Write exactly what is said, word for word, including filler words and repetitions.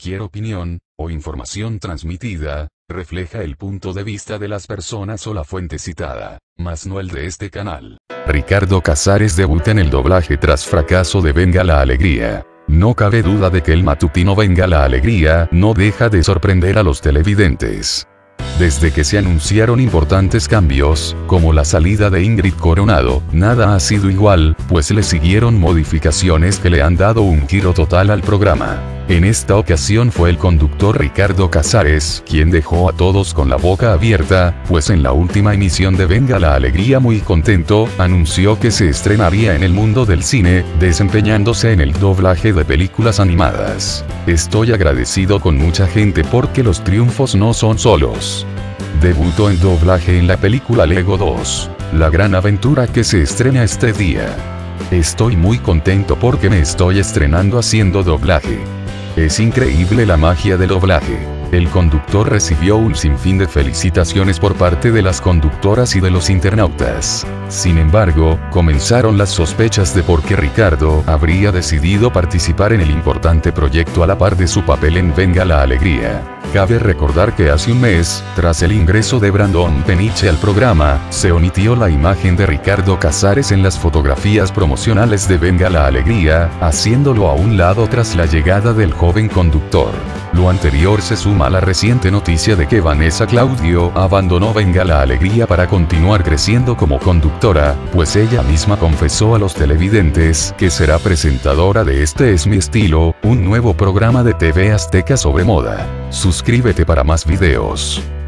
cualquier opinión, o información transmitida, refleja el punto de vista de las personas o la fuente citada, mas no el de este canal. Ricardo Casares debuta en el doblaje tras fracaso de Venga la Alegría. No cabe duda de que el matutino Venga la Alegría no deja de sorprender a los televidentes. Desde que se anunciaron importantes cambios, como la salida de Ingrid Coronado, nada ha sido igual, pues le siguieron modificaciones que le han dado un giro total al programa. En esta ocasión fue el conductor Ricardo Casares quien dejó a todos con la boca abierta, pues en la última emisión de Venga la Alegría muy contento, anunció que se estrenaría en el mundo del cine, desempeñándose en el doblaje de películas animadas. Estoy agradecido con mucha gente porque los triunfos no son solos. Debutó en doblaje en la película Lego dos, La Gran Aventura que se estrena este día. Estoy muy contento porque me estoy estrenando haciendo doblaje. Es increíble la magia del doblaje. El conductor recibió un sinfín de felicitaciones por parte de las conductoras y de los internautas. Sin embargo, comenzaron las sospechas de por qué Ricardo habría decidido participar en el importante proyecto a la par de su papel en Venga la Alegría. Cabe recordar que hace un mes, tras el ingreso de Brandon Peniche al programa, se omitió la imagen de Ricardo Casares en las fotografías promocionales de Venga la Alegría, haciéndolo a un lado tras la llegada del joven conductor. Lo anterior se suma a la reciente noticia de que Vanessa Claudio abandonó Venga la Alegría para continuar creciendo como conductora, pues ella misma confesó a los televidentes que será presentadora de Este es mi estilo, un nuevo programa de T V Azteca sobre moda. Suscríbete para más videos.